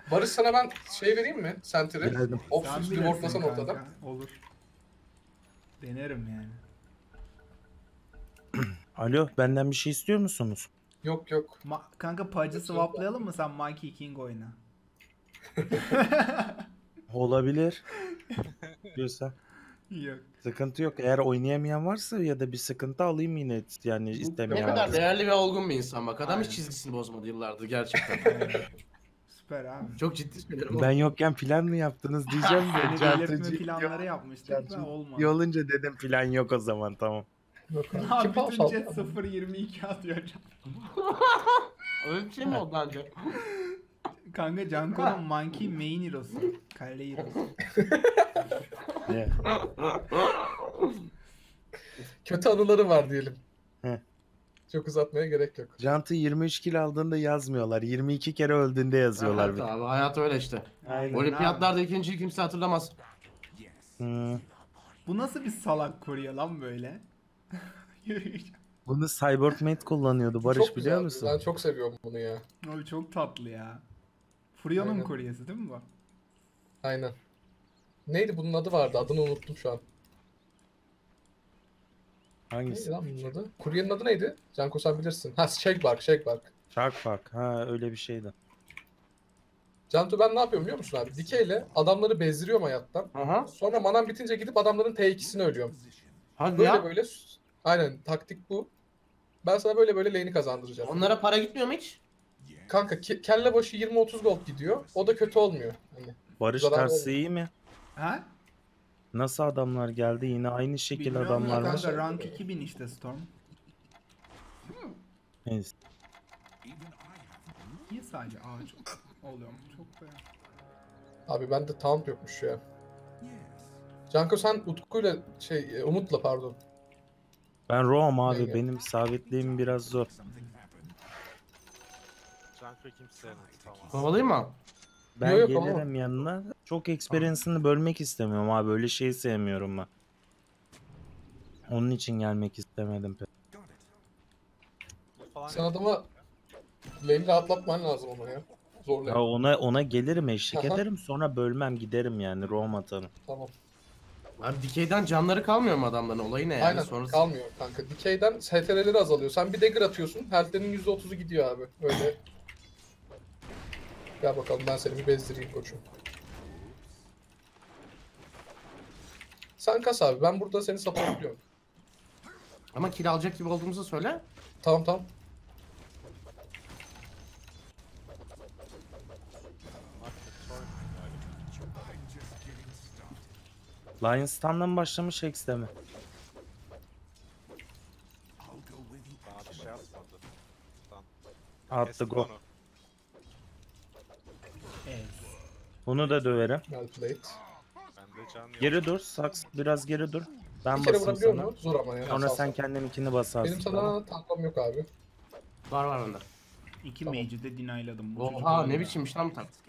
Barış sana ben şey vereyim mi? Sentry. Geldim. Opsus Sen reportlasan bilirsin ortadan. kanka. Olur. Denerim yani. Alo, benden bir şey istiyor musunuz? Yok yok. Kanka Pudge'ı swaplayalım mı, sen Monkey King oyna. Olabilir. Diyorsan. Yok. Sıkıntı yok. Eğer oynayamayan varsa ya da bir sıkıntı alayım yine. Yani Ne istemeyen kadar varsa. değerli ve olgun bir insan bak. Adam hiç Aynen. çizgisini bozmadı yıllardır gerçekten. Süper abi. Çok ciddi söylüyorum. Ben yokken plan mı yaptınız diyeceğim de. Seni Cantucu belirtme planları yapmıştık da olmadı. iyi olunca dedim plan yok o zaman, tamam. Yok abi. Abi Kim bütün pausa chat aldı? 0.22 atıyor can. Öyle bir şey mi oldu anca? Kanka Canko'nun Monkey main hero'su. Kale hero'su. Ne? Kötü anıları var diyelim. Heh. Çok uzatmaya gerek yok. Cantu 23 kill aldığında yazmıyorlar. 22 kere öldüğünde yazıyorlar. Evet abi, hayat öyle işte. Aynen. Olimpiyatlarda ikinciyi kimse hatırlamaz. Hmm. Bu nasıl bir salak kurye lan böyle? Yürüyeceğim. Bunu Cyborgmate kullanıyordu Barış, Çok biliyor güzel. musun? Ben çok seviyorum bunu ya. Abi çok tatlı ya. Furion'un Aynen. kuryesi değil mi bu? Aynen. Neydi bunun adı vardı? Adını unuttum şu an. Hangisi? Neydi lan bunun adı? Kuryenin adı neydi? Canko sen bilirsin. Ha Shakebark, Shakebark. Sharkbark. Ha, öyle bir şeydi. Cantu ben ne yapıyorum biliyor musun abi? Dikeyle adamları bezdiriyorum hayattan. Aha. Sonra manam bitince gidip adamların T2'sini ölüyorum. Hadi Böyle ya. böyle. Aynen taktik bu. Ben sana böyle böyle lane'i kazandıracağım. Onlara para gitmiyor mu hiç? Kanka kelle başı 20-30 gold gidiyor. O da kötü olmuyor. Hani Barış zarar tersi olmuyor. iyi mi? Ha? Nasıl adamlar geldi? Yine aynı şekil Bilmiyorum adamlar ya mı? kanka, rank 2000 işte Storm. Neyse. Niye sadece ağaç oluyor mu? Çok da. Abi bende taunt yokmuş ya. Canko sen Utku'yla Umut'la pardon. Ben Roam abi. Yenge. Benim sabitliğim biraz zor. Canko kimse sevmez, tamam. Kovalayayım mı? Ben Yok, gelirim ama. yanına. Çok experience'ını bölmek istemiyorum abi. Öyle şeyi sevmiyorum ben. Onun için gelmek istemedim pek. Falan Sen adama lane'i rahatlatman lazım ona ya. Zor Ya lane. ona gelirim, eşlik Aha. ederim, sonra bölmem giderim yani, Roam atarım. Tamam. Abi dikeyden canları kalmıyor mu adamların? Olayı ne yani? Aynen Sonrası... kalmıyor kanka. Dikey'den STR'leri azalıyor. Sen bir dagger atıyorsun. Health'lerin %30'u gidiyor abi. Öyle. Gel bakalım ben seni bir bezdireyim koçum. Sen kas abi. Ben burada seni supportluyorum. Ama kill alacak gibi olduğumuzu söyle. Tamam tamam. Lion Stun'dan başlamış X'de mi? bana bir şey atmadı. Attı Kestim go. onu. Evet. Bunu da döverim. Well played. Bende can yok. Geri dur. Saks biraz geri dur. Ben Bir kere basayım vurabiliyor sana. mu? Zor ama ya. Sonra Sağ sen ol. kendininkini basarsın. Benim tamam. sana tanklam yok abi. Var bende. İki Tamam. mage'i de denyladım. Bu çocuk Oha öldü ne ya. biçimmiş lan bu tak.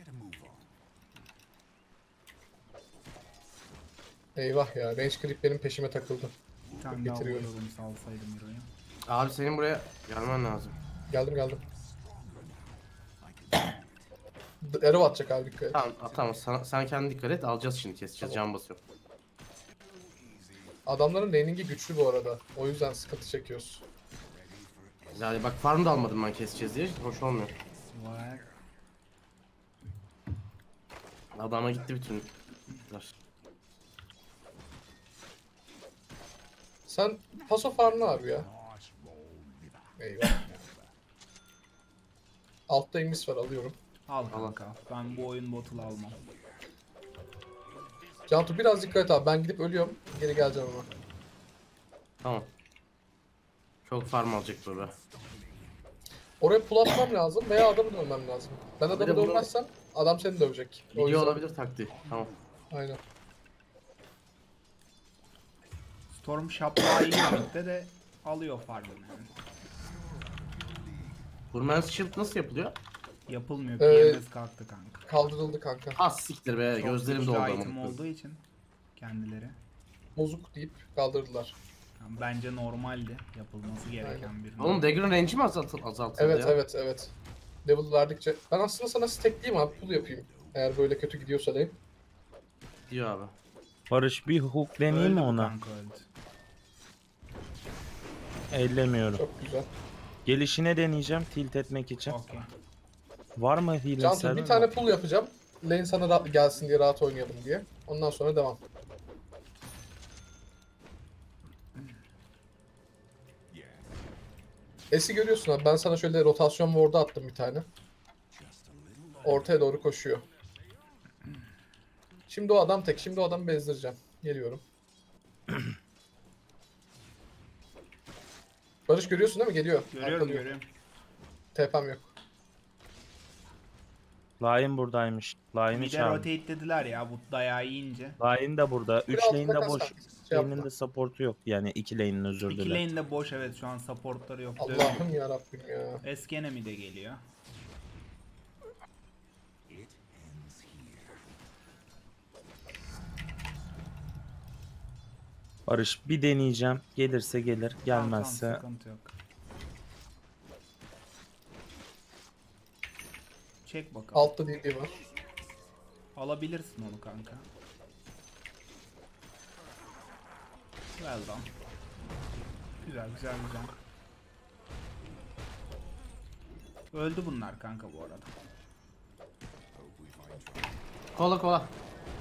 Eyvah ya. Range creep benim peşime takıldı. Bir tane daha Bitiriyorum. vuruyordum, salsaydım hero'yu. Abi senin buraya gelmen lazım. Geldim geldim. Arrow atacak abi dikkat et. Tamam tamam sen kendin dikkat et, alacağız şimdi, keseceğiz, can basıyor. Adamların laning'i güçlü bu arada. O yüzden sıkıntı çekiyoruz. Yani bak farm da almadım ben keseceğiz diye, hoş olmuyor. Var. Adama gitti bütün. Sen paso farmla abi ya. Eyvah. Altta Inglis var alıyorum. Al kanka. Ben bu oyun bottle almam. Cantu biraz dikkat et abi. Ben gidip ölüyorum. Geri geleceğim ama. Tamam. Çok farm alacak burada. Oraya pull atmam lazım veya adamı dövmem lazım. Ben de adamı bunu- dövmezsem adam seni dövecek. O Video yüzden- olabilir taktiği. Tamam. Aynen. Storm şapkağı iyi birlikte de alıyor farmını yani. Burman's Shield nasıl yapılıyor? Yapılmıyor. Ee, PMS kalktı kanka. Kaldırıldı kanka. Az siktir be, Çok gözlerim güçlü doldu item ama. olduğu için kendileri. Bozuk deyip kaldırdılar. Yani bence normaldi. Yapılması gereken bir. Oğlum Dagger'ın range'i mi azaltıldı Evet ya? evet evet. Level verdikçe. Ben aslında sana stackleyeyim abi. Pull yapayım. Eğer böyle kötü gidiyorsa lane. Diyor abi. Barış bir hook deneyeyim mi Öldü bu ona? kanka öldü. Ellemiyorum. Çok güzel. Gelişine deneyeceğim tilt etmek için. Okey. Var mı healing Cantu server? bir tane pull yapacağım. Lane sana gelsin diye rahat oynayalım diye. Ondan sonra devam. S'i görüyorsun abi. Ben sana şöyle rotasyon ward'u attım bir tane. Ortaya doğru koşuyor. Şimdi o adam tek. Şimdi o adamı bezdireceğim. Geliyorum. Barış görüyorsun değil mi? Geliyor. Görüyorum Arkalıyor. görüyorum. TP'm yok. Lion buradaymış. Lion'ı Bir de çağır. rotate dediler ya bu dayağı yiyince. Lion da burada. 3 Biraz lane'de takas boş. verdik. Şey Lane'in yapma. de support'u yok. Yani 2 lane'in özür İki dilerim. lane de boş evet şu an supportları yok. Allah'ım ya Rabbim ya. Eskene mi de geliyor. Barış bir deneyeceğim. Gelirse gelir. Tamam, Gelmezse sıkıntı yok. Çek bakalım. Altta DD var. Alabilirsin onu kanka. Well done. Güzel güzel güzel. Öldü bunlar kanka bu arada. Kola kola.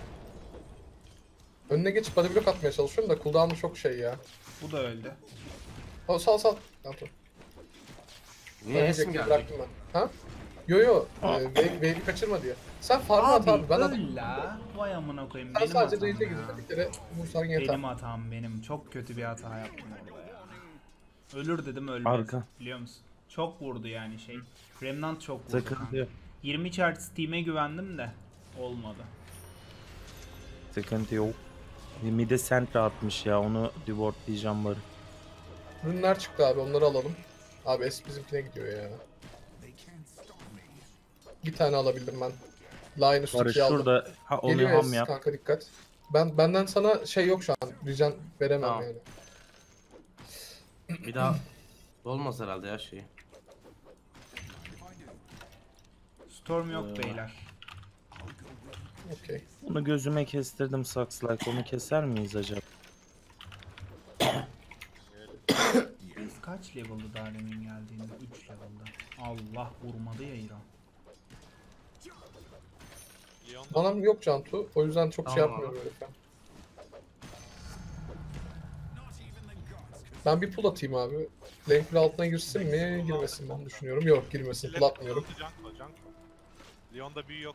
Önüne geçip body block atmaya çalışıyorum da cooldown'u çok şey ya. Bu da öldü. O sal sal. Cantu. Niye Ölecek esim diye geldi? bıraktım ben. Ha? Yo yo. Wave'i kaçırma diye. Sen farmı at abi. Ben öl la. Vay amına koyayım. Sen Benim sadece hatam raid'e ya. gidip bir kere vursan yeter. Benim hatam benim. Çok kötü bir hata yaptım orada ya. Ölür dedim ölmez. Arka. Biliyor musun? Çok vurdu yani şey. Remnant çok vurdu sıkıntı kanka. yok. 20 chart Steam'e güvendim de olmadı. Sıkıntı yok. Mid'e Sentra atmış ya. Onu reward diyeceğim bari. Ürünler çıktı abi, onları alalım. Abi S bizimkine gidiyor ya. Bir tane alabildim ben. Linus Barış 2'yi aldım. şurada onu Geliyor ham S yap. kanka, dikkat. Benden sana şey yok şu an. Regen veremem Tamam. yani. Bir daha olmaz herhalde ya şeyi. Storm yok beyler. Okey. Onu gözüme kestirdim Saxlike. Onu keser miyiz acaba? Biz kaç level'dı daha demin geldiğinde? 3 level'da. Allah vurmadı ya İran. Leon Manam yok Cantu. O yüzden çok şey Tamam yapmıyorum böyle falan. Ben bir pull atayım abi. Lane pool altına girsin mi? Girmesin ben düşünüyorum. Yok, girmesin. Pull atmıyorum. Junko. Leon'da büyü yok.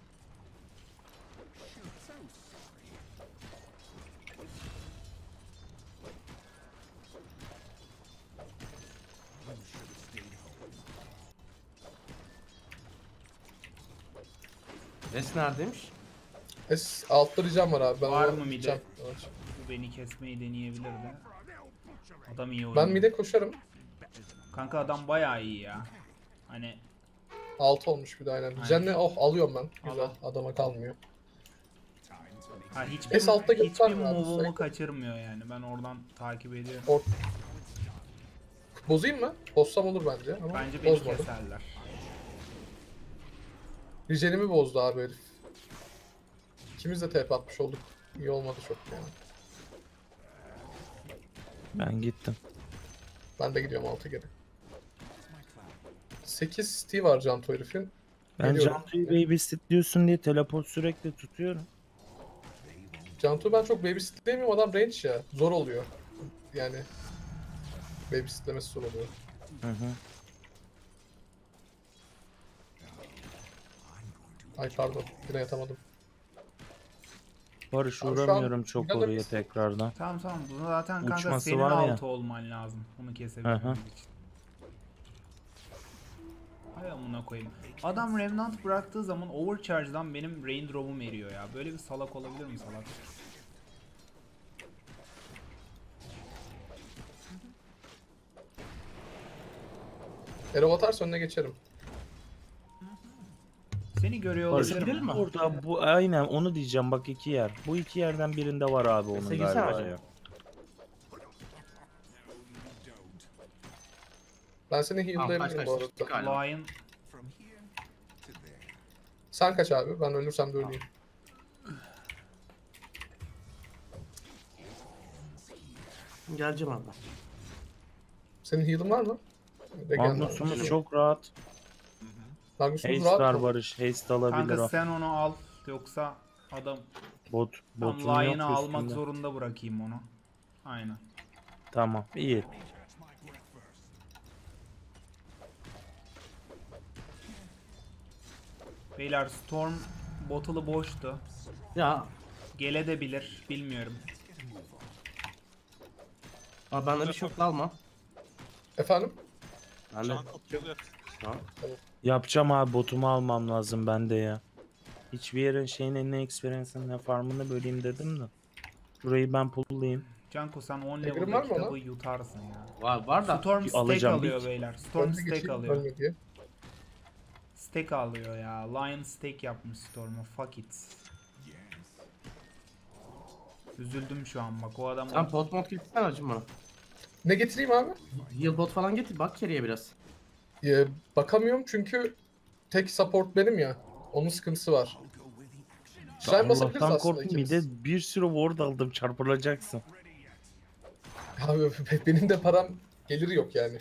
Es neredeymiş? S altta regen var abi. Ben Var ona mı mide? gideceğim. Bu beni kesmeyi deneyebilir de. Adam iyi oynuyor. Ben mid'e koşarım. Kanka adam bayağı iyi ya. Hani 6 olmuş bir de aynen. Regen'le alıyorum ben. Güzel. Al. Adama kalmıyor. ha, hiçbir, Es altta hiçbir gösterme abi, move'umu sürekli. kaçırmıyor yani. Ben oradan takip ediyorum. Bozayım mı? Bozsam olur bence ama Bence beni bozmadım. keserler. Regen'imi bozdu abi herif. İkimiz de TP atmış olduk. İyi olmadı çok yani. Ben gittim. Ben de gidiyorum 6 geri. 8 Steve var Canto herifin. Ben Geliyorum. Cantu'yu babysit diyorsun diye teleport sürekli tutuyorum. Canto ben çok babysitleyemiyorum, adam range ya. Zor oluyor. Yani babysitlemesi zor oluyor. Hı hı. Ay pardon, yine yatamadım. Barış Abi şu an uğramıyorum çok burada oraya biz- tekrardan. Tamam tamam. Bunu zaten kanka Uçması senin var ya. altı olman lazım. Onu Hı hı. kesebilmemiz için. Hay amına koyayım. Adam Remnant bıraktığı zaman Overcharge'dan benim Raindrop'um eriyor ya. Böyle bir salak olabilir mi salak? Arrow atarsa önüne geçerim. Seni görüyor Barış olabilirim. ama. burada bu aynen onu diyeceğim bak 2 yer. Bu 2 yerden birinde var abi onun Neyse, galiba girsene ya. Ben seni Tamam, kaç heal'layabilirim bu kaç. arada. Galiba. Lion Sen kaç abi? Ben ölürsem de öleyim. Geleceğim abi. Senin heal'ın var mı? Regen var. Magnus'umuz çok rahat. Magnus'umuz Haste rahat var mı? Barış. Haste alabilir Kanka o. sen onu al. Yoksa adam Bot, tam botum yok line'ı almak üstünde. zorunda bırakayım onu. Aynen. Tamam iyi. Beyler Storm bottle'ı boştu. Ya Gelebilir. Bilmiyorum. abi bende bir şey yok, alma. Efendim? Bende Jungle geliyor. tamam. Yapacağım abi, botumu almam lazım bende ya. Hiçbir yerin şeyin ne experience'ın ne farmını böleyim dedim de. Şurayı ben pull'layayım. Canko sen 10 Egrim level'da var mı kitabı ona? yutarsın ya. Var da Storm stack alacağım, alıyor bir- beyler. Storm Önüne stack geçeyim, alıyor. ölme diye. Stack alıyor ya. Lion stack yapmış Storm'a. Fuck it. Üzüldüm şu an bak o adam. sen pot mod getirsene acım bana. Ne getireyim abi? Heal bot falan getir, bak geriye biraz. Bakamıyorum çünkü tek support benim ya. Onun sıkıntısı var. Shrine basabiliriz Allah'tan aslında korktum, bir ikimiz. de bir sürü ward aldım, çarpılacaksın. Abi benim de param geliri yok yani.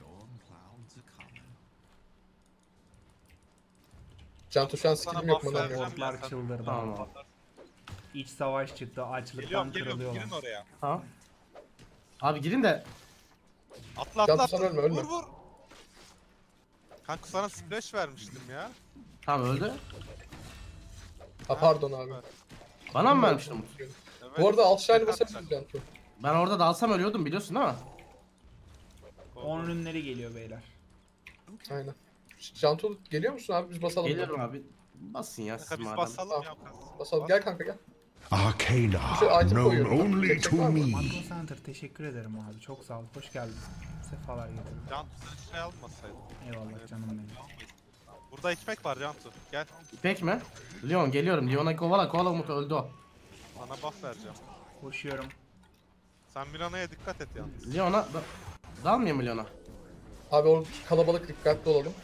Cantu şu an Sana skillim yok buff manam yok. vereceğim ya, Botlar sen- çıldırdı. Tamam. İç savaş çıktı. Açlıktan Geliyorum geliyorum kırılıyorlar. girin oraya. Tamam. Abi girin de Atla Cantu atla sen atla. ölme, ölme. Vur vur. Kanka sana splash vermiştim ya. tamam öldü. Ha pardon abi. Bana mı vermiştin Umut? Evet. Bu arada alt shine Tek basabiliriz atacak. Cantu. Ben orada dalsam ölüyordum biliyorsun değil mi? 10 ürünleri geliyor beyler. Aynen. Cantu geliyor musun abi? Biz basalım. Gelirim abi. Basın ya siz Kanka biz madem. basalım ya. Basalım. Gel kanka gel. Arcana, Şöyle item known koyuyorum. only Çekecek to var mı? me. Macro Center teşekkür ederim abi. Çok sağ ol. Hoş geldin. Sefalar getirdin. Cantu sen şey almasaydın. Eyvallah canım benim. Burada ekmek var Cantu. Gel. İpek mi? Leon geliyorum. Leon'a kovala Umut, öldü o. Sana buff vereceğim. Koşuyorum. Sen Milana'ya dikkat et yalnız. Leon'a dalmıyor mu Leon'a? Abi o kalabalık dikkatli olalım.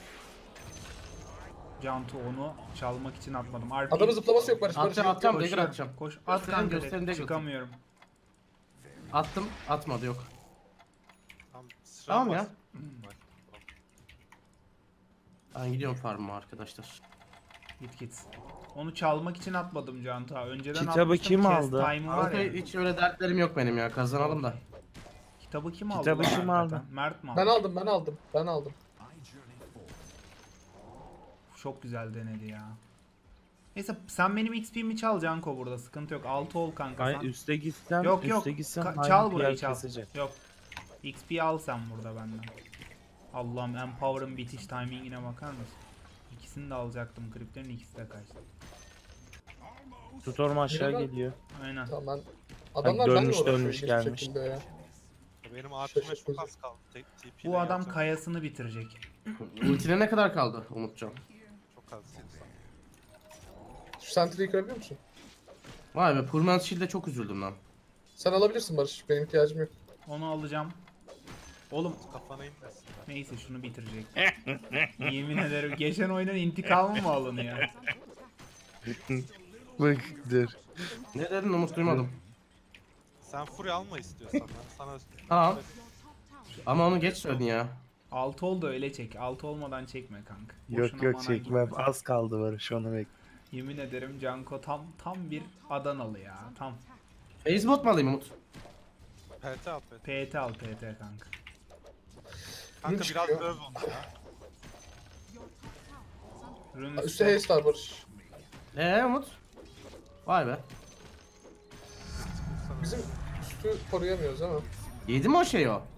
Cantu onu çalmak için atmadım. RP Adamın zıplaması yok Barış. Barış Atacağım yok. dagger atacağım. Koş at Gösterin, kanka. gösterin, de. de Çıkamıyorum. Attım, atmadı yok. Tamam, Tamam bas. ya. Ben gidiyorum farm'a arkadaşlar. Git. Onu çalmak için atmadım Cantu abi. Önceden Kitabı atmıştım, kim chest aldı? time'ı var Kanka ya. hiç öyle dertlerim yok benim ya, kazanalım da. Kitabı kim aldı? Kitabı lan kim hakikaten? aldı? Mert mi aldı? Ben aldım. Çok güzel denedi ya. Neyse sen benim XP'mi çal Canko burada. Sıkıntı yok. 6 ol kanka sen. Ay üste gitsem, Yok üste gitsem çal aynı burayı yer çal. kesecek. Yok. XP al sen burada benden. Allah'ım Empower'ın bitiş timingine bakar mısın? İkisini de alacaktım. Kriplerin ikisi de kaçtı. Storm aşağı Yürü lan. geliyor. Aynen. Tamam ben... Adamlar benimle dönmüş, uğraşıyor dönmüş, ilginç gelmiş. şekilde ya. Benim artıme Şaşırtıcı. çok az kaldı. TP ile Bu adam geleceğim. kayasını bitirecek. Ultine ne kadar kaldı Umutcan? Çok az. Şu sentry'yi kırabiliyor musun? Vay be, Purman Shield'e çok üzüldüm lan. Sen alabilirsin Barış. Benim ihtiyacım yok. Onu alacağım. Oğlum Kafana inmesin. neyse şunu bitirecek. Yemin ederim geçen oyunun intikamı mı alınıyor? Bıktır. Ne dedin Umut, duymadım. Sen Fury alma istiyorsan ben sana... Tamam. Ama onu geç söyledin ya. 6 ol da öyle çek. 6 olmadan çekme kanka. Yok Boşuna yok mana çekmem. gitmesin. Az kaldı Barış, onu bekle. Yemin ederim Canko tam bir Adanalı ya. Tam. Facebot mu alayım Umut? PT al PT. PT al PT kanka. Kanka Ürün biraz çıkıyor. döv onu ya. Ürün Üstte haste var Barış. Umut? Vay be. Bizim üstü koruyamıyoruz ama. Yedi mi o şeyi o?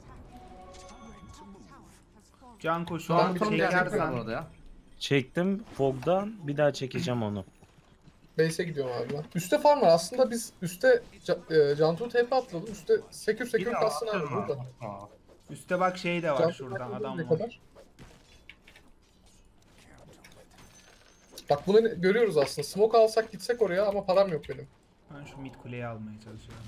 Canko şu Tamam, an tamam, gerçekten çekersen orada ya. Çektim Fog'dan, bir daha çekeceğim onu. Base'e gidiyorum abi ben. Üste farm var. Aslında biz üste Cantu TP atladım. Üste sekür kassın abi burada. Aa. üstte bak şey de var Cantu şurada TP adam ne var. kadar? Bak bunu görüyoruz aslında. Smoke alsak gitsek oraya ama param yok benim. Ben şu mid kuleyi almaya çalışıyorum.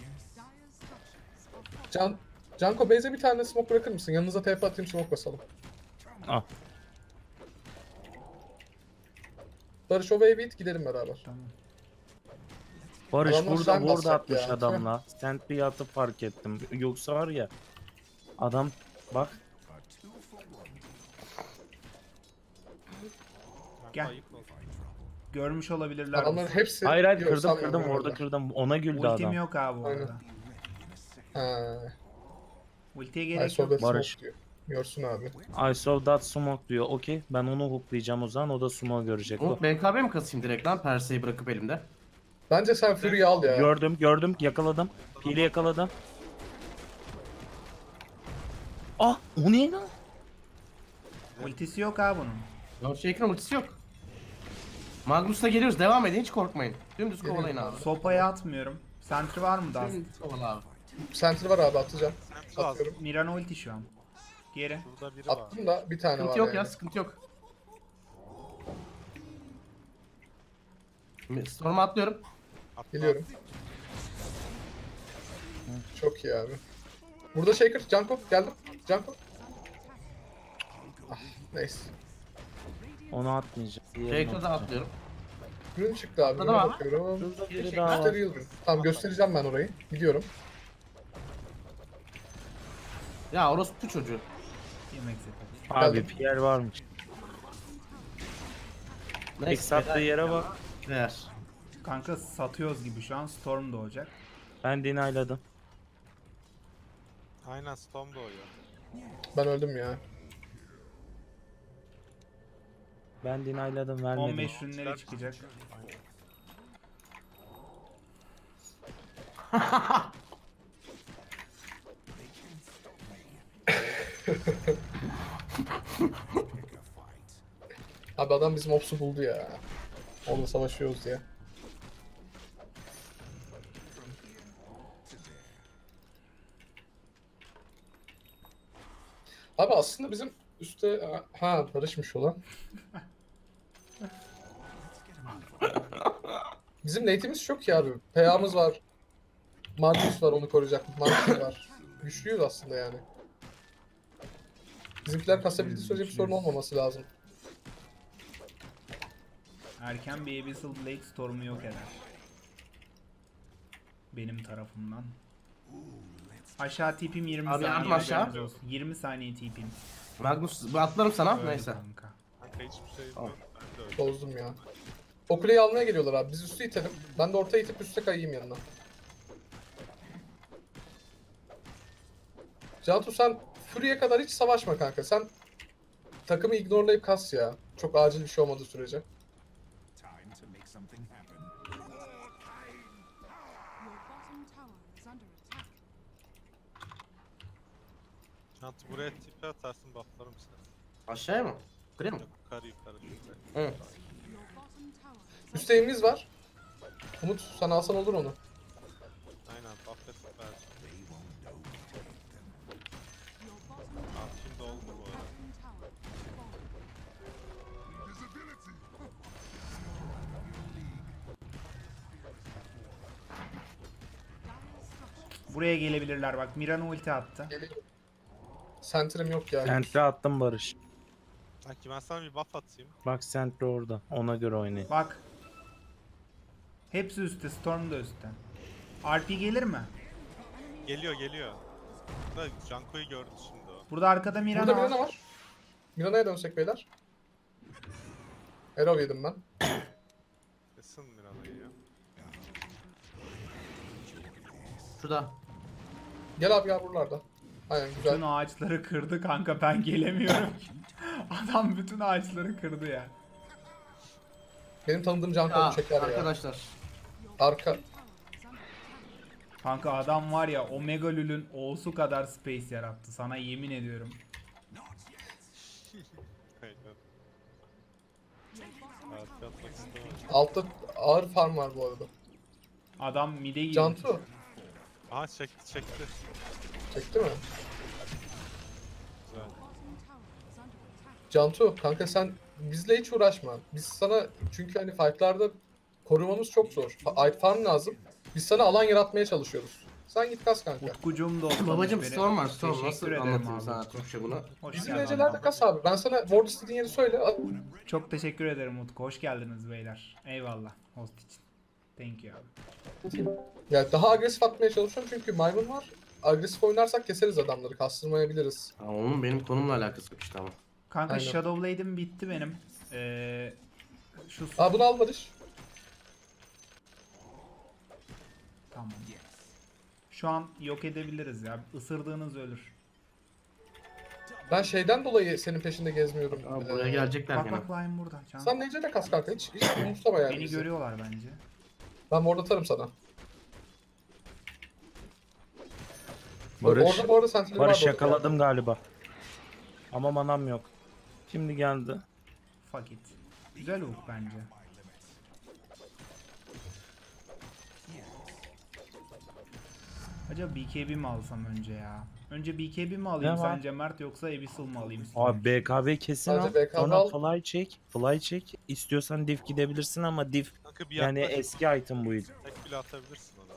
Canko base'e bir tane smoke bırakır mısın? Yanınıza TP atayım, smoke basalım. Al. Barış o wave'i it gidelim beraber. Tamam. Barış Adamlar burada sen ward basacak atmış ya. adamla. Sentry atıp fark ettim. Yoksa var ya. Adam bak. Gel. Ayıp oldu. Görmüş olabilirler. Adamların hepsi... Hayır hayır Yok, kırdım sanmıyorum, kırdım orada görmediler. kırdım. Ona güldü Ultim adam. yok abi bu Aynen. arada. Ha. Ultiye I gerek saw yok. that Barış. smoke diyor. Görsün abi. I saw that smoke diyor. Okey. Ben onu hooklayacağım o zaman. O da smoke görecek. O. Umut BKB mi kasayım direkt lan Perse'yi bırakıp elimde? Bence sen Fury'yi al ya. Gördüm yakaladım. Pili yakaladım. Ah o ne lan? Ultisi yok abi bunun. Lord Shaker'ın ultisi yok. Magnus'la geliyoruz. Devam edin hiç korkmayın. Dümdüz kovalayın abi. Sopaya atmıyorum. Sentry var mı Dust? Dümdüz kovala abi. Sentry var abi atacağım. Sentry lazım. Atıyorum. Mirana ulti şu an. Geri. Burada biri var. Attım da bir tane var Sıkıntı yok yani. ya sıkıntı yok. Şimdi Storm'a atlıyorum. Atla. Geliyorum. Çok iyi abi. Burada Shaker, Junko geldim. Junko. Ah, neyse. Onu atmayacağım. Diğerini Shaker'da atacağım. atlıyorum. Ürün çıktı abi. Atladım Ürüne abi. bakıyorum. Şurada biri daha var. Gösteriyorum. Tamam göstereceğim ben orayı. Gidiyorum. Ya orospu çocuğu. Yemek sepeti. Abi Geldim. Pierre varmış. X attığı yere bak. Değer. Kanka satıyoruz gibi şu an. Storm doğacak. Ben dinayladım. Aynen Storm doğuyor. Ben öldüm ya. Ben dinayladım vermedim. 15 ürünleri çıkacak. Abi adam bizim opsu buldu ya. Onunla savaşıyoruz diye. Abi aslında bizim üstte... Ha Barış'mış olan. Bizim nate'imiz çok iyi abi. PA'mız var. Magnus var onu koruyacak. Magnus var. Güçlüyüz aslında yani. Bizimkiler kasabildiği sürece bir sorun olmaması lazım. Erken bir Abyssal Blade Storm'u yok eder. Benim tarafımdan. Aşağı tipim 20 Abi, saniye. yardım aşağı. haberiniz olsun. 20 saniye tipim. Magnus atlarım sana. Öldü Neyse. kanka. Kanka hiçbir şey Tamam. yok. Ben de öyle. Bozdum ya. O kuleyi almaya geliyorlar abi. Biz üstü itelim. Ben de ortaya itip üste kayayım yanına. Cantu sen Fury'e kadar hiç savaşma kanka. Sen takımı ignorelayıp kas ya. Çok acil bir şey olmadığı sürece. Time to make something happen. Your bottom tower is under attack. Çantı buraya tipi atarsın bufflarım seni. Aşağıya mı? Yukarıya mı? Yok yukarı yukarı yukarı. Hı. Your bottom tower is Üste evimiz var. Umut sen alsan olur onu. Aynen buff ve süper. your bottom tower, Abi şimdi oldu bu arada. bottom tower is falling. Dire structures. Buraya gelebilirler bak. Mirana ulti attı. Geliyorum. Sentrim yok ya. Sentry attım Barış. Sanki ben sana bir buff atayım. Bak Sentry orada. Ona göre oynayın. Bak. Hepsi üstte. Storm da üstte. RP gelir mi? Geliyor geliyor. Da Janko'yu gördü şimdi o. Burada arkada Mirana Burada var. Mirana var. Mirana'ya dönsek beyler. Arrow yedim ben. Kesin Mirana'yı ya. Şurada. Gel abi gel buralarda. Aynen Bütün güzel. ağaçları kırdı kanka, ben gelemiyorum. Adam bütün ağaçları kırdı ya. Benim tanıdığım Can Ya Kolu çeker ya. arkadaşlar. Arka. Tower is under attack. Kanka adam var ya Omega Lul'ün O'su kadar space yarattı. Sana yemin ediyorum. Aynen. Your bottom Artı tower atmak is under istemem. Altta ağır farm var bu arada. Adam mid'e girmiş. Cantu. Aha çekti çekti. Çekti mi? Güzel. bottom tower is under attack. Cantu kanka sen bizle hiç uğraşma. Biz sana çünkü hani fightlarda korumamız çok zor. Farm lazım. Biz sana alan yaratmaya çalışıyoruz. Sen git kas kanka. Utkucuğum da Babacım beni. Storm var. Storm Teşekkür nasıl ederim anlatayım abi. sana Türkçe bunu? Hoş Bizim geldin. derecelerde kas abi. Ben sana ward istediğin yeri söyle. Çok teşekkür ederim Utku. Hoş geldiniz beyler. Eyvallah host için. Thank you abi. Ya daha agresif atmaya çalışıyorum çünkü maymun var. Agresif oynarsak keseriz adamları. Kastırmayabiliriz. Ama onun benim konumla alakası yok işte ama. Kanka Aynen. Shadowblade'im bitti benim. Şu Aa bunu al Barış. tamam. Şu an yok edebiliriz ya. Isırdığınız ölür. Ben şeyden dolayı senin peşinde gezmiyorum. Aa, buraya gelecekler Bak gene. bak Lion burada. Can. Sen neyce de kas kanka. Hiç umursama yani. Beni bizi. görüyorlar bence. Ben ward atarım sana. Barış, Orada bu arada sentinel var. Barış bu arada. yakaladım galiba. Ama manam yok. Şimdi geldi. Fuck it. Güzel hook bence. Acaba BKB mi alsam önce ya? Önce BKB mi alayım Ne var? sence Mert yoksa Abyssal mı alayım? Abi BKB kesin Sadece al. BKB Sonra al. fly çek. Fly çek. İstiyorsan diff gidebilirsin ama diff Kanka bir yani yaklaş, eski item bu. tek bile atabilirsin ona.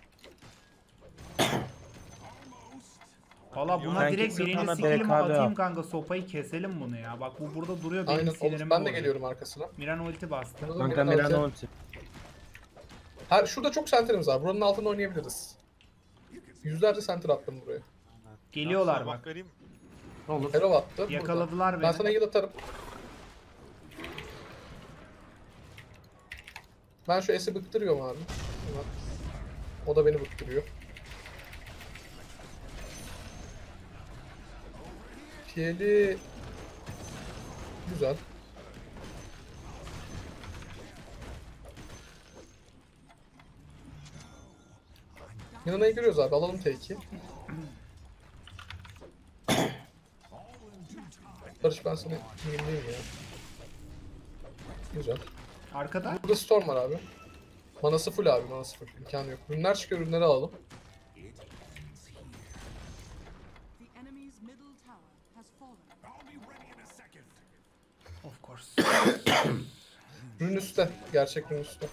Valla buna Ben direkt kesin birinci bana skill'imi BKB atayım al. kanka, sopayı keselim bunu ya. Bak bu burada duruyor, benim Aynen olur. sinirimi Ben de bozuyor. geliyorum arkasına. Miran ulti bastı. Burada Kanka Miran Miran ulti. ulti. Şurada çok sentinimiz var. Buranın altında oynayabiliriz. Yüzlerce center attım buraya. Geliyorlar Sana bak. vereyim. Ne olur. Hero attı. burada. Yakaladılar Ben beni. sana heal atarım. Ben şu S'i bıktırıyorum abi. Bak. O da beni bıktırıyor. Piyeli... Güzel. Yanına giriyoruz abi. Alalım T2. Barış ben seni dinleyeyim ya. Güzel. Arkada. Burada Storm var abi. Manası full abi, manası full. İmkanı yok. Ürünler çıkıyor, ürünleri alalım. The enemy's middle tower has fallen. Of course. Ürün üstte. Gerçek ürün üstte.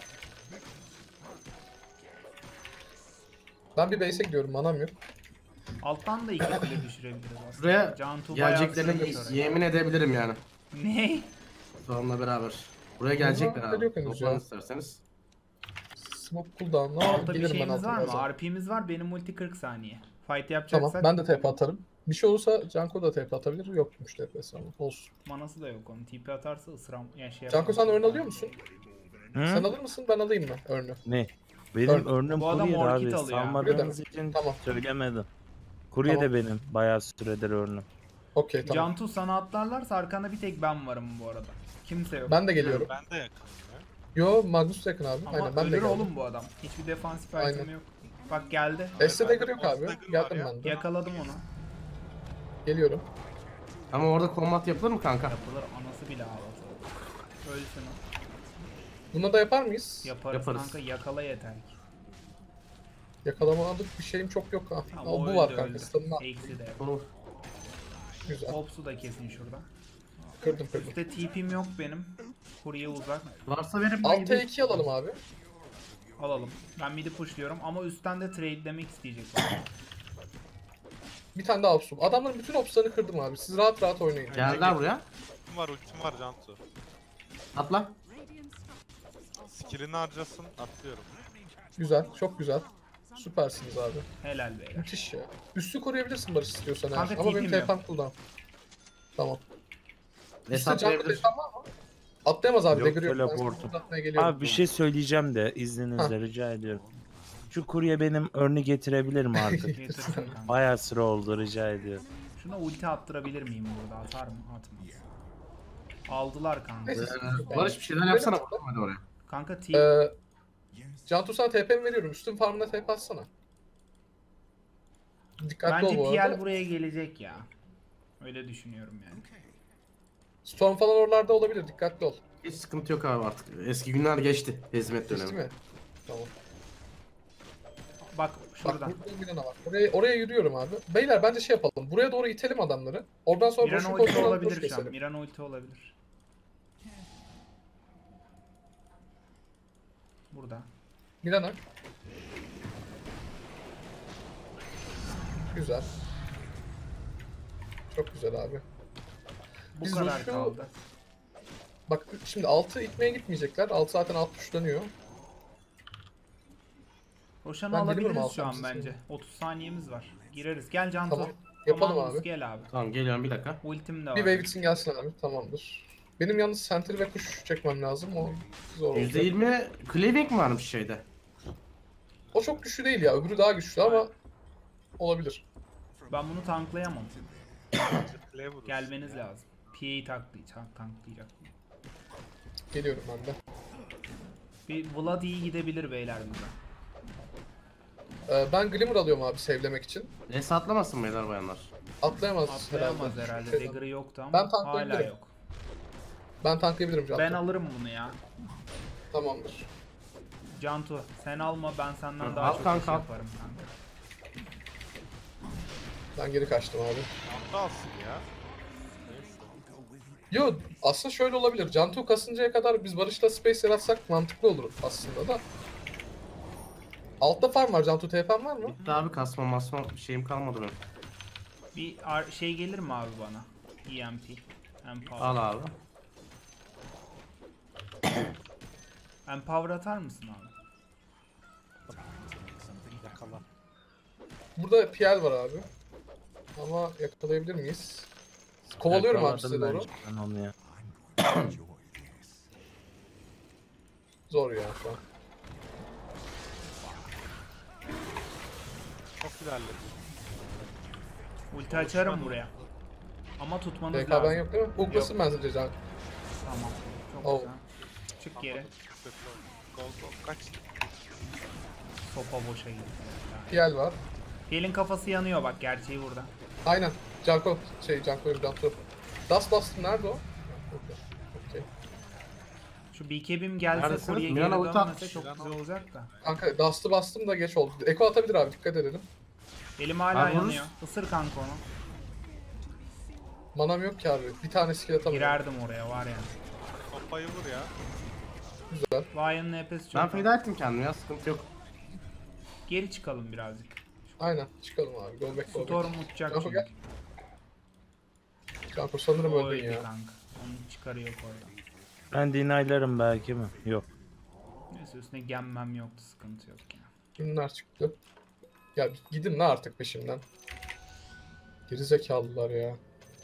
Ben bir base'e gidiyorum, manam yok. Alttan da iki kule düşürebiliriz aslında. Buraya Cantu bayağı geleceklerini sürmüş oraya. yemin edebilirim yani. Ne? Storm'la beraber. Buraya gelecekler Bunlar abi. yok henüz Toplanın ya. isterseniz. Smoke cooldown'la Altta bir gelirim ben şeyimiz var altına. mı? RP'miz var, benim ulti 40 saniye. Fight Tamam, yapacaksak ben de TP atarım. Bir şey olursa Canko da TP atabilir. Yokmuş TP'si ama olsun. manası da yok onun. TP atarsa ısıram. Yani şey Canko sen yapamam. örn alıyor musun? Hı? Sen alır mısın, ben alayım mı örnü? Ne? Benim Örn. örnüm Bu adam kurye orkid abi. alıyor. Salmadığınız için Tamam. söylemedim. Kurye Tamam. de benim. Bayağı süredir örnüm. Okey tamam. Cantu sana atlarlarsa arkanda bir tek ben varım bu arada. Kimse yok. Ben de geliyorum. Ben de yakınım ya. Yo, Magnus da yakın abi. Ama Aynen ben de ölür geldim. oğlum bu adam. Hiçbir defansif Aynen. item yok. Bak geldi. S'de dagger yok abi. Dagger var Geldim ya. ben de. Yakaladım onu. Geliyorum. Ama orada combat yapılır mı kanka? Yapılır, anası bile ağlatır. Ölsün o. Bunu da yapar mıyız? Yaparız, Yaparız. kanka, yakala yeter ki. Yakalamadık bir şeyim çok yok ha. Ama Ama bu öldü, var kanka. öldü. Stun'la. Eksi de yok. Onu Güzel. Hops'u da kesin şurada. Kırdım. Üstte TP'm yok benim. Kurye uzak. varsa verin Alt ben gideyim. T2 alalım abi. Alalım. Ben mid'i pushluyorum ama üstten de trade'lemek isteyecek bana. Bir tane daha opsum. Adamların bütün opslarını kırdım abi. Siz rahat rahat oynayın. Geldiler buraya. Ultim var Cantu. Atla. Radiant structures Skill'ini harcasın, atlıyorum. Güzel. Çok güzel. Süpersiniz abi. Helal beyler. Müthiş ya. Üstü koruyabilirsin Barış istiyorsan eğer. Kanka, Ama benim TP'm yok. TP'm cooldown. Tamam. Üstte Hesap canlı verebilir. TP'm var mı? Atlayamaz abi. Yok, Dagger yok. Ben teleportum. sana uzatmaya geliyorum. Abi bir şey söyleyeceğim de izninizle rica ediyorum. Şu kurye benim örnü getirebilir mi artık? Getirsin kanka. Bayağı sıra oldu rica ediyorum. Şuna ulti attırabilir miyim burada? Atar mı? Atmaz. Aldılar kanka. Neyse. Barış bir şeyler yapsana bakalım hadi oraya. Kanka T Cantu sana TP'mi veriyorum. Üstün farmına TP atsana. Dikkatli bence ol bu TL arada. buraya gelecek ya. Öyle düşünüyorum yani. Storm falan oralarda olabilir. Dikkatli ol. Hiç sıkıntı yok abi artık. Eski günler geçti. Hizmet Geçti dönemi. mi? Tamam. Bak Bak şurada. burada Miran'a var. Oraya yürüyorum abi. Beyler bence şey yapalım. Buraya doğru itelim adamları. Oradan sonra Miran boşluk ulti kontrol alıp boş olabilir şu an. keselim. Miran ulti olabilir. Burada. Miran'a. Güzel. Çok güzel abi. Bu Biz kadar Lucio- kaldı. Bak şimdi 6 itmeye gitmeyecekler. 6 zaten alt tuşlanıyor. Roşan'ı Ben geliyorum alabiliriz alsam şu an sizi. bence. 30 saniyemiz var. Gireriz. Gel Cantu. Tamam. Yapalım Tamamız, abi. Gel abi. Tamam geliyorum bir dakika. Ultim de var. Bir wave için gelsin abi. Tamamdır. Benim yalnız sentry ve kuş çekmem lazım. O zor olacak. %20 cleaving mi varmış şeyde? O çok güçlü değil ya. Öbürü daha güçlü ama olabilir. Ben bunu tanklayamam. Clever. Gelmeniz lazım. PA'yı tanklayacak. Geliyorum ben de. Bir Vlad iyi gidebilir beyler burada. Ben Glimmer alıyorum abi save'lemek için. Es atlamasın beyler bayanlar. Atlayamaz, Atlayamaz herhalde. Şeyden. Dagger'ı yoktu ama Ben hala tanklayabilirim. yok. Ben tanklayabilirim Cantu. Ben alırım bunu ya. Tamamdır. Cantu sen alma, ben senden Hı, daha al çok kanka, iş al. yaparım kanka. Ben Ben geri kaçtım abi. Cantu alsın ya. Neyse. Yo aslında şöyle olabilir. Cantu kasıncaya kadar biz Barış'la space yaratsak mantıklı olur aslında da. Altta farm var. Cantu TP'm var mı? Bitti abi kasma masma bir şeyim kalmadı benim. Bir şey gelir mi abi bana? EMP. Empower. Al abi. Empower atar mısın abi? Yakala. Burada PL var abi. Ama yakalayabilir miyiz? Kovalıyorum abi Yakaladım size doğru. bence ben onu ya. Zor ya şu an. Çok ilerledi. Ulti açarım buraya. Ama tutmanız DK lazım. ben yok değil mi? Hooklasın ben size Can. Tamam. Çok Oh. güzel. Çık geri. Gol gol kaç. Sopa boşa gitti. PL var. Pelin kafası yanıyor bak, gerçeği burada. Aynen. Canko Cantu. Dust bastım nerede o? Okey. Şu BKB'm gelse Neredesiniz? Kore'ye geri Milano ulti dönmese atmış. çok güzel olacak da. Kanka Dust'ı bastım da geç oldu. Eko atabilir abi dikkat edelim. Elim hala Abi vururuz. yanıyor. Isır kanka onu. Manam yok ki abi. Bir tane skill atamıyorum. Girerdim oraya var ya. Kafayı vur ya. Güzel. Vay'ın nefesi çok. Ben feda ettim kendimi ya sıkıntı yok. Geri çıkalım birazcık. Aynen. Çıkalım abi. Go back. Storm uçacak Canko çünkü. gel. Canko sanırım O öldün öldü ya. kanka. Onun çıkarı yok orada. Ben deny'larım belki mi? Yok. Neyse üstüne gemmem yoktu, sıkıntı yok ya. Kimler çıktı? Ya gidin la artık peşimden. Gerizekalılar ya.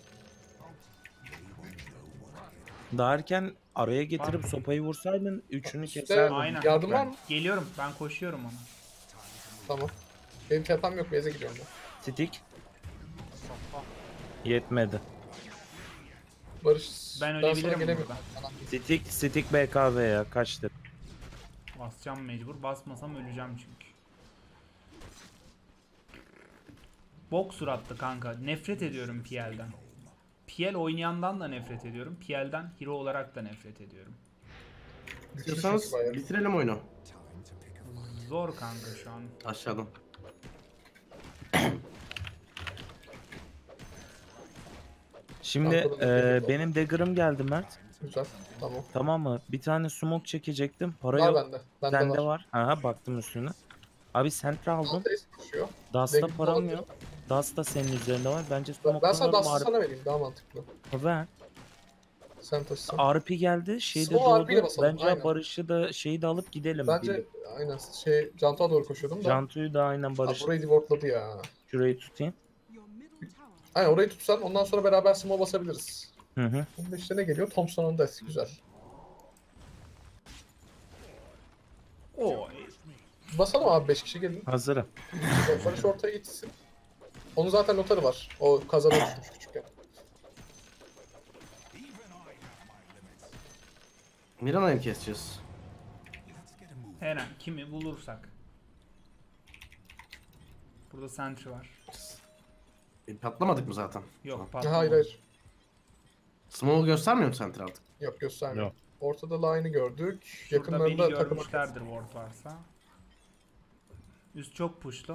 Daha erken araya getirip sopayı vursaydın üçünü İşte- keserdin. Aynen. Yardım var mı? Geliyorum, ben koşuyorum ona. Tamam. Benim tepem yok. Beyze gidiyorum ben. Stick. Yetmedi. Barış Ben sana ölebilirim gelemiyorum. Stick BKV ya kaçtı. Basacağım mecbur. Basmasam öleceğim çünkü. Bok suratlı kanka. Nefret ediyorum PL'den. PL oynayandan da nefret ediyorum. PL'den hero olarak da nefret ediyorum. Güçlü İstiyorsanız çünkü bayağı. bitirelim oyunu. Zor kanka şu an. Aşağıdan. Şimdi benim dagger'ım geldi Mert. Güzel. Tamam. Tamam mı? Bir tane smoke çekecektim. Para Var yok. bende. Bende Sende var. var. Aha baktım üstüne. Abi center aldım. Altı es düşüyor. Dust'ta Dagger param olabilir. yok. Dust da senin üzerinde var. Bence Ben sana smoke'ları Dust'ı sana vereyim. Daha mantıklı. ver. Sen taşısın. RP geldi. Şeyde Slow RP ile doğdu. basalım, Bence aynen. Barış'ı da şeyi de alıp gidelim. Bence aynen Cantu'a doğru koşuyordum da. Cantu'yu da aynen Ha, Barış. burayı divortladı ya. Şurayı tutayım. Your middle tower Aynen orayı tutsan ondan sonra beraber smoke basabiliriz. Hı hı. Bunda işte ne geliyor? Thompson'un da güzel. Oy. Basalım abi 5 kişi gelin. Hazırım. Barış ortaya yetişsin. Onun zaten notarı var. O kazana düşmüş küçükken. Mirana'yı mı keseceğiz? Her an kimi bulursak. Burada sentry var. Patlamadık mı zaten? Yok patlama. Hayır hayır. Smoke'u göstermiyor mu center artık? Yok göstermiyor. Yok. Ortada line'ı gördük. Şurada beni Yakınlarında takım görmüşlerdir ward varsa. Üst çok pushlu.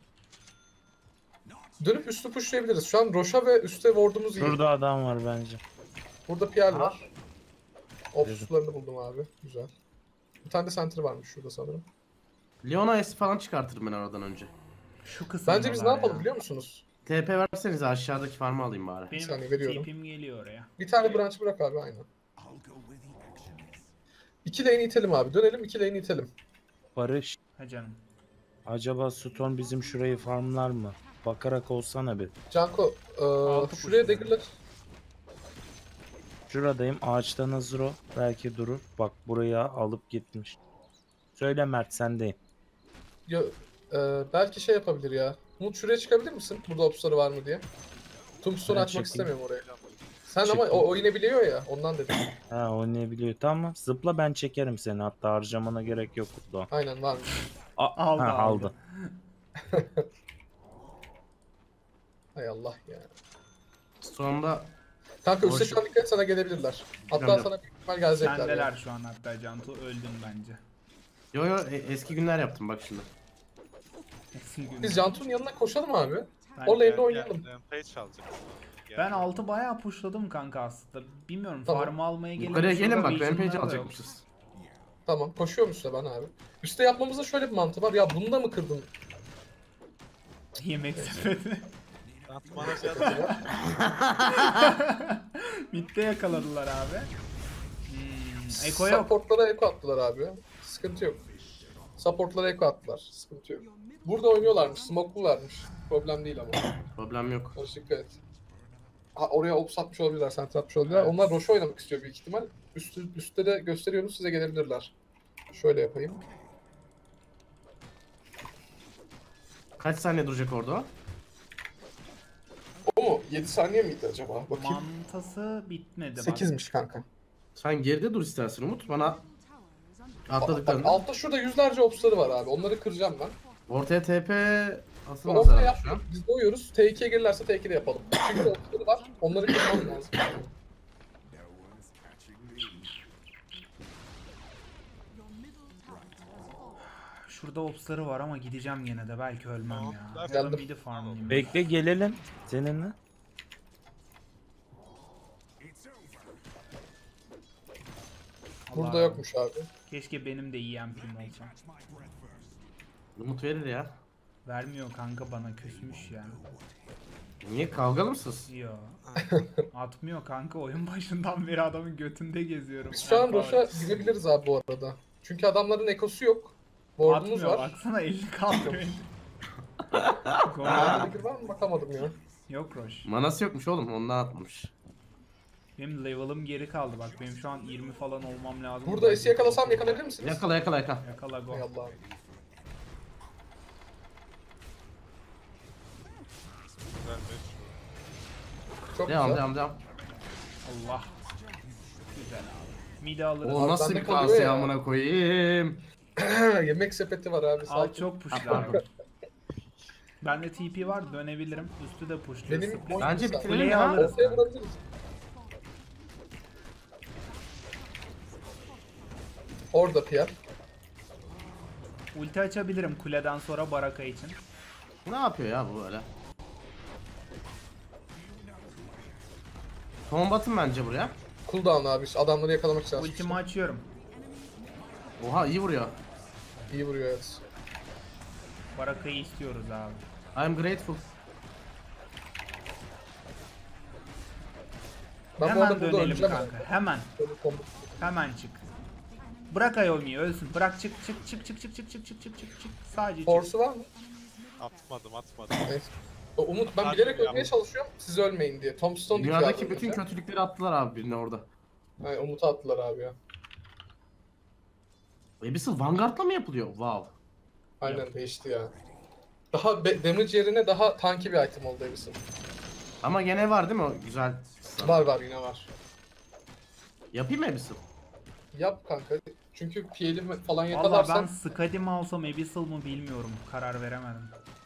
Dönüp üstü pushlayabiliriz. Şu an Roşa ve üstte ward'umuz iyi. Şurada adam var bence. Burada PL var. Offsularını buldum abi. Güzel. Bir tane de center varmış şurada sanırım. Leona S falan çıkartırım ben aradan önce. Şu kısımda Bence biz ne yapalım biliyor musunuz? TP versenize aşağıdaki farmı alayım bari. Benim saniye veriyorum. TP'm geliyor oraya. Bir tane branch bırak abi aynen. I'll go where the action is. 2 lane'i itelim abi. Dönelim 2 lane'i itelim. Barış. Ha canım. Acaba Storm bizim şurayı farmlar mı? Bakarak olsana bir. Canko Altı şuraya push. dagger'lar. Şuradayım. Ağaçtan hazır o. Belki durur. Bak buraya alıp gitmiş. Söyle Mert sendeyim. Ya, belki şey yapabilir ya. Umut şuraya çıkabilir misin? Burada opsları var mı diye. Tombstone Ben açmak çekeyim. istemiyorum oraya. Sen ama Çıktım. o inebiliyor ya ondan dedim. Ha oynayabiliyor. Tamam. Zıpla ben çekerim seni. Hatta harcamana gerek yok burada. Aynen varmış. Aldı, Ha, aldı. aldı. Hay Allah ya. Sonunda Kanka üstte Hoş- şu an dikkat et, sana gelebilirler. Hatta Bilmiyorum. sana büyük ihtimal gelecekler. Sendeler Ya. şu an hatta Cantu, öldün bence. yo eski günler yaptım bak şimdi. Biz Cantu'nun yanına koşalım abi. Ben- O lane'de oynayalım. Rampage çalacak. Ben altı bayağı pushladım kanka aslında. Bilmiyorum, Tamam. farmı almaya gelin. Yukarıya gelin Şurada bak vision'lar rampage da yok. alacakmışız. Tamam koşuyorum üstte ben abi. Üste yapmamızda şöyle bir mantı var. Ya bunu da mı kırdın? Yemek sepeti. Atmana şey atıyor. Mid'de yakaladılar abi. Eko yok. Supportlara eko attılar abi. Sıkıntı yok. Supportlara eko attılar. Sıkıntı yok. Burada oynuyorlarmış. Smoke'lularmış. Problem değil ama. Problem yok. Barış dikkat et. Ha, oraya ops atmış olabilirler, center atmış olabilirler. Onlar Roche oynamak istiyor büyük ihtimal. Üstte de gösteriyoruz, size gelebilirler. Şöyle yapayım. Kaç saniye duracak orada o? O mu? 7 saniye miydi acaba? Bakayım. Mantası bitmedi bak. 8'miş kanka. Sen geride dur istersen Umut. Bana Tower is under Bak, atladıklarında. altta şurada yüzlerce opsları var abi. Onları kıracağım ben. Ortaya TP Ortaya asılmaz herhalde şu an. yapmıyoruz. Biz doyuyoruz. T2'ye gelirlerse T2'de yapalım. Çünkü opsları var. Onları kırmam lazım. No one's catching me. your middle tower has fallen. Şurada opsları var ama gideceğim gene de, belki ölmem Tamam, ya. ben Şurada geldim. midi farmlayayım. Bekle gelelim seninle. It's over. Burada Allah. yokmuş abi. Keşke benim de EMP'm olsa. Catch my breath first. Umut verir ya. Vermiyor kanka, bana küsmüş ya. Niye kavgalı mısınız? Yo. Atmıyor kanka, oyun başından beri adamın götünde geziyorum. Biz şu an Empower. Roche'a gidebiliriz abi bu arada. Çünkü adamların ekosu yok. Ward'umuz Atmıyor, var. baksana 50 kaldırıyor. Gol. Dagger var mı? Bakamadım ya. Yok Roş. Manası yokmuş oğlum ondan atmamış. Benim level'ım geri kaldı bak, benim şu an 20 falan olmam lazım. Burada S'i yakalasam yakalayabilir misiniz? Yakala yakala yakala. Yakala go. Hay Allah'ım. Çok Devam güzel. devam devam. Allah. Güzel abi. Midi alırız. O nasıl bende bir kalıyor kase ya. amına koyayım. Yemek sepeti var abi. Alt Sakin. çok pushlu abi. Bende TP var, dönebilirim. Üstü de pushluyor. Benim Split. Bence Kuleyi bitirelim Kuleyi ya. alırız. Ortaya vurabiliriz. Orada Pierre. Ulti açabilirim kuleden sonra Baraka için. Ne yapıyor ya bu böyle? Combat'ım bence buraya. Cooldown abi. Adamları yakalamak için. Ultimi açıyorum. Oha iyi vuruyor. İyi vuruyor evet. Baraka'yı istiyoruz abi. I'm grateful. Ben bu Hemen arada burada dönelim öleceğim. kanka. Hemen. Böyle combo. Hemen çık. Bırak Ayomi'yi ölsün. Bırak çık çık çık çık çık çık çık çık çık çık çık. Sadece çık. Force'u var mı? Atmadım. Evet. Umut ben Abi bilerek ya. ölmeye çalışıyorum. Siz ölmeyin diye. Tombstone dikiyor Dünyadaki abi bütün önce. kötülükleri attılar abi birine orada. Yani Umut'u attılar abi ya. Abyssal Vanguard'la mı yapılıyor? Wow. Aynen değişti ya. Daha damage yerine daha tanki bir item oldu Abyssal. Ama gene var değil mi o güzel? Var yine var. Yapayım mı Abyssal? Yap kanka. Çünkü PL'i falan Valla yakalarsam ben Skadi mi alsam Abyssal mı bilmiyorum. Karar veremedim.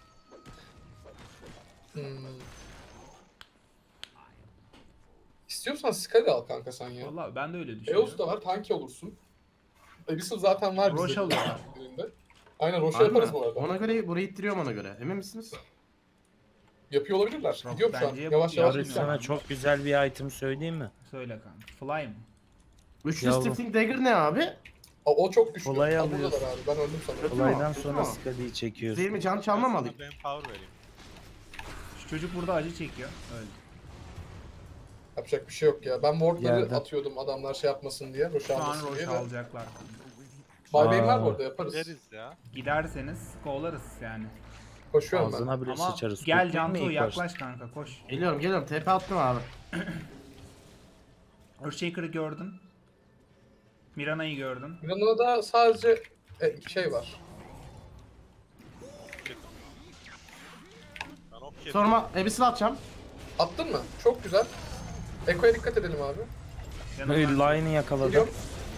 İstiyorsan Skadi al kanka sen ya. Valla ben de öyle düşünüyorum. Eos da var, tanki olursun. Abyssal zaten var bizde. Roche alıyorlar. birinde. Aynen Roche Harbi yaparız mi? bu arada. Ona göre burayı ittiriyorum ona göre. Emin misiniz? Yapıyor olabilirler. Yok, Gidiyorum şu an. bence Yavaş yapıyor. yavaş Barış gideceğim. sana çok güzel bir item söyleyeyim mi? Söyle kanka. Fly mı? Üçlü Yavrum. Stifling Dagger ne abi? O çok güçlü. Kolay Ha, alıyorsun. buradalar abi. Ben öldüm sanırım. Kötü mü? Olaydan Kötü sonra mü? Skadi'yi çekiyorsun. Değil mi? Can çalma mı Ben alayım? sana power vereyim. Şu çocuk burada acı çekiyor. Öldü. Yapacak bir şey yok ya. Ben wardları Yerden. atıyordum adamlar şey yapmasın diye. Roş Şu an almasın Roche diye. alacaklar. Buyback'im var Aa. bu arada yaparız. Gideriz ya. Giderseniz kovalarız yani. Koşuyorum ben. Ağzına bile Ama sıçarız. gel Korktun mu Cantu ilk başta? yaklaş kanka koş. Geliyorum. TP attım abi. Earthshaker'ı gördün. Mirana'yı gördün. Miran'da da sadece şey var. Ben ok yedim. Sorma Abyssal atacağım. Attın mı? Çok güzel. Eko'ya dikkat edelim abi. Yanımdan- Böyle line'ı yakaladım. Biliyorum.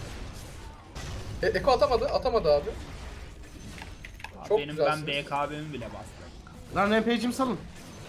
Eko atamadı abi. Çok Benim ben güzelsiniz. BKB'mi bile bastım. Lan Rampage'imi salın.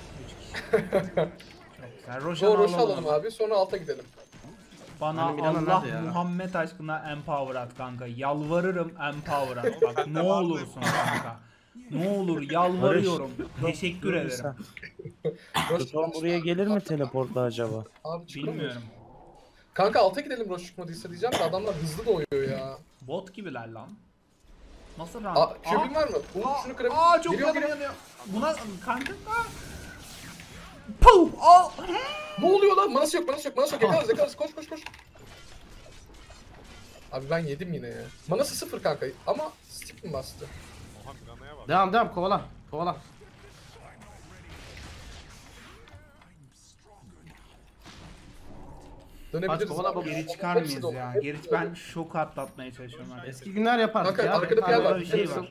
Sen Roche'u Doğru Roş'u alalım. alalım abi sonra alta gidelim. Bana Hani Mirana Allah nerede ya? Muhammed aşkına empower at kanka. Yalvarırım empower at. Bak ne olursun kanka. Ne olur yalvarıyorum. Teşekkür ederim. Roş, Tuton buraya gelir mi teleportla acaba? Abi çıkamıyoruz. Bilmiyorum. Kanka alta gidelim Roş çıkmadıysa diyeceğim de adamlar hızlı doğuyor ya. Bot gibiler lan. Nasıl run? Aa, Q'bin var mı? Umut şunu kırabilir. Aa çok Geliyor, yanım geliyor. yanıyor. Buna kanka. Puh! Aa! Ne oluyor lan? Manası yok. Yakalarız. Koş. Abi ben yedim yine ya. Manası 0 kanka ama stick mi bastı? Oha Mirana'ya bak. Devam kovala. Dönebiliriz. kovala abi. baba. Geri çıkar Hepsi mıyız dolu. ya? Hepsi Geri dolu. ben şok atlatmaya çalışıyorum artık. Eski günler yapardık Kanka, ya. arkada bir yer var. Orada bir şey Hepsi- var.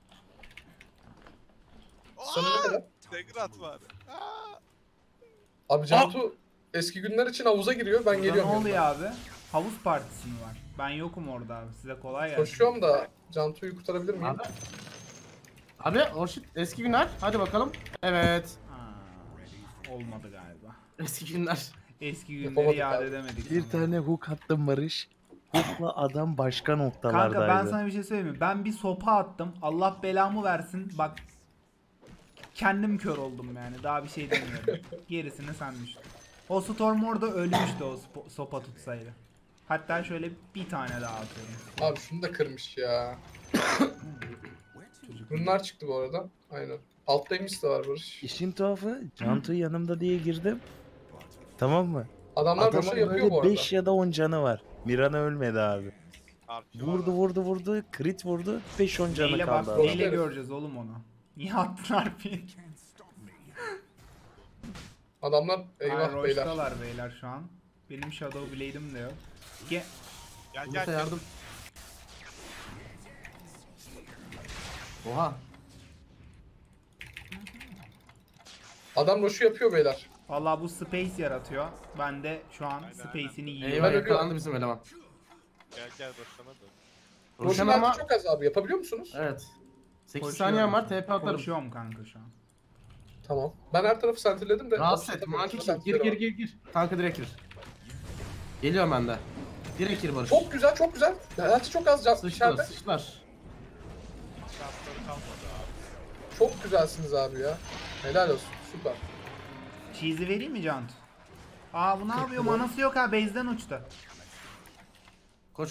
Sana ne kadar? Degrat var. Abi Cantu eski günler için havuza giriyor. Ben Burada geliyorum. ne oluyor yanına. abi? Havuz partisi mi var? Ben yokum orada abi. Size kolay gelsin. Koşuyorum da Cantu'yu kurtarabilir miyim? Abi o shit eski günler. Hadi bakalım. Evet. Olmadı galiba. Eski günler. Eski günleri Yapamadık yad abi. edemedik. Bir sonra. tane hook attım Barış. Hook'la adam başka noktalardaydı. Kanka ben sana bir şey söyleyeyim mi? Ben bir sopa attım. Allah belamı versin. Bak kendim kör oldum yani. Daha bir şey demiyorum. Gerisini sen düşün. O Storm orada ölmüştü o sopa tutsaydı. Hatta şöyle bir tane daha atıyorum. Abi şunu da kırmış ya. Bunlar çıktı bu arada. Aynen. Altta emis de var Barış. İşin tuhafı Cantu yanımda diye girdim. Tamam mı? Adamlar Adamın boşa yapıyor bu böyle arada. 5 ya da 10 canı var. Mirana ölmedi abi. Arki var. Vurdu. Crit vurdu. 5-10 canı Neyle kaldı. bak, adam. neyle göreceğiz oğlum onu? Niye attılar bir? Adamlar eyvah Ay, beyler. Roche'dalar beyler şu an. Benim Shadow Blade'im de yok. Gel Bursa yardım. Oha. Adam Roş'u yapıyor beyler. Valla bu space yaratıyor. Ben de şu an space'ini yiyorum. Eyvah Ben yakalandı bizim eleman. Gel boşuna dön. Roş'un Ruşen ama artık çok az abi. Yapabiliyor musunuz? evet. 8 Koşuyorum. saniyem var TP atarım. Koşuyorum kanka şu an. Tamam. Ben her tarafı sentirledim de. Rahatsız et. Atıştırdım. Monkey Şurada kill. sentirleri var. Gir. Tankı direkt gir. Geliyorum ben de. Direkt gir Barış. Çok güzel. Gerçi çok az can Sıçtılar içeride. sıçtılar. Şansları kalmadı abi. Çok güzelsiniz abi ya. Helal olsun. Süper. Cheese'i vereyim mi Cant? Aa bu ne yapıyor? Manası yok ha. Base'den uçtu. Koş.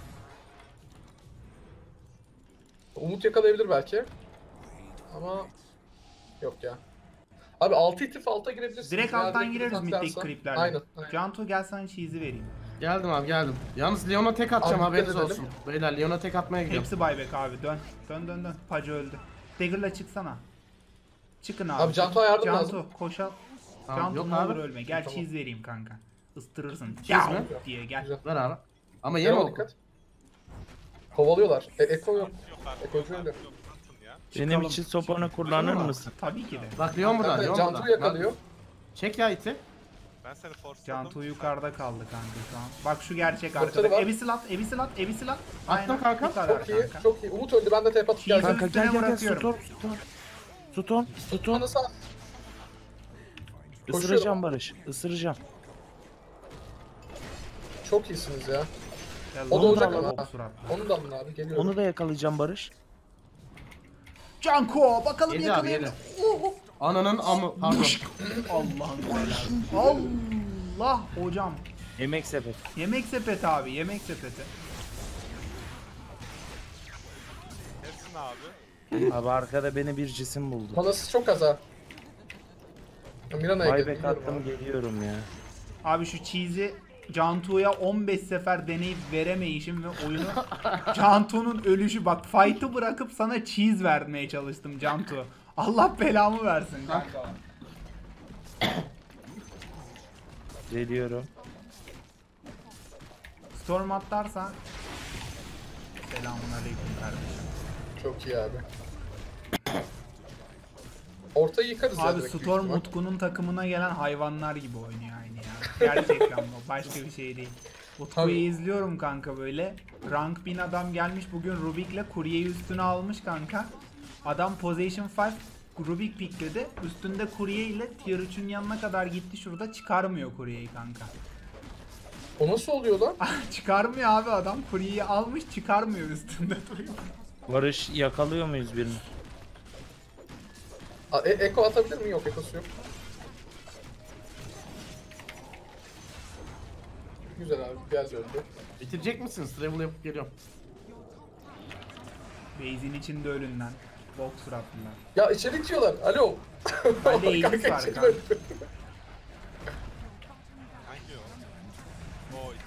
Umut yakalayabilir belki. Ama yok ya. Abi 6 itif alta girebilirsiniz. Direkt Ya, alttan gireriz itif middeki atlarsa. creeplerle. Aynen. Cantu gel sana cheese'i vereyim. Geldim abi geldim. Yalnız Leon'a tek atacağım Abi, haberiniz dikkat olsun. edelim. Beyler Leon'a tek atmaya gidiyorum. Hepsi buyback abi. Dön. Pacı öldü. Dagger'la çıksana. Çıkın abi. Abi Cantu'ya yardım Cantu lazım. koşal. Tamam, Cantu yok ne abi. olur ölme. Gel Tamam. cheese vereyim kanka. Istırırsın. Cheese mi? Diye gel. Güzel. Ver abi. Ama yeme Yeme oku. dikkat. Kovalıyorlar. Eko yok. Yok abi. Ekocu öyle. Yok atın ya. Benim Çıkalım. için sopanı kullanır Çıkalım. mısın? Tabii ki de. Bak Leon burada. Kanka, Leon Cantu burada. yakalıyor. Bak, çek ya iti. Ben seni forsladım. Cantu yukarıda kaldı kanka şu an. Bak şu gerçek Fırtına arkada. var. Ebisil at. Attım kanka. Bu kadar Çok iyi. kanka. Çok iyi. Umut öldü. Ben de TP atıp Cheese- geldim. Kanka üstüne gel bırakıyorum. Tuton. Bana sağ. Isıracağım Barış. Isıracağım. Çok iyisiniz ya. Ya O da Londra olacak alalım ama. suratla. Onu da alın abi. Geliyorum. Onu da yakalayacağım Barış. Canko bakalım Yedi abi yakalayalım. yedi. Ananın amı. Pardon. Allah'ım belası. Allah hocam. Yemek sepet. Yemek sepeti abi yemek sepeti. Neredesin abi? Abi arkada beni bir cisim buldu. Manası çok az ha. Mirana'ya Buyback geliyorum attım abi. geliyorum ya. Abi şu cheese'i Cantu'ya 15 sefer deneyip veremeyişim ve oyunu Cantu'nun ölüşü bak fight'ı bırakıp sana cheese vermeye çalıştım Cantu. Allah belamı versin kanka. Geliyorum. Storm atlarsan selamünaleyküm kardeşim. Çok iyi abi. Ortayı yıkarız ya Abi direkt büyük Storm ihtimal. Utku'nun takımına gelen hayvanlar gibi oynuyor aynı ya. Gerçekten bu. Başka bir şey değil. Utku'yu Tabii. izliyorum kanka böyle. Rank 1000 adam gelmiş bugün Rubik'le kuryeyi üstüne almış kanka. Adam Position 5 Rubik pickledi. Üstünde kurye ile Tier 3'ün yanına kadar gitti şurada çıkarmıyor kuryeyi kanka. O nasıl oluyor lan? Çıkarmıyor abi adam kuryeyi almış çıkarmıyor üstünde duruyor. Barış yakalıyor muyuz birini? Eko atabilir mi? Yok, ekosu yok. Güzel abi, biraz öldü. Bitirecek misiniz? Travel yapıp geliyorum. Base'in içinde ölünden. Bok suratlılar. Ya içeri itiyorlar, alo. Hadi Aegis Kanka, var içeri kanka. öldü. Hangi o? O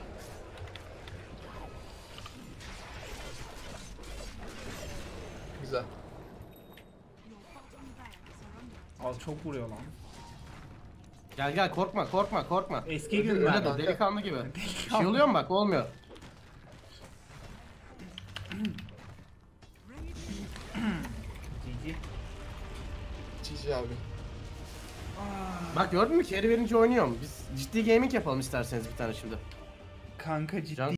Güzel. Al çok vuruyor lan. Gel gel korkma korkma korkma. Eski Öyle günler. lan. Delikanlı gibi. Bir şey oluyor mu bak olmuyor. GG. GG abi. Bak gördün mü carry verince oynuyorum. Biz ciddi gaming yapalım isterseniz bir tane şimdi. Kanka ciddi Can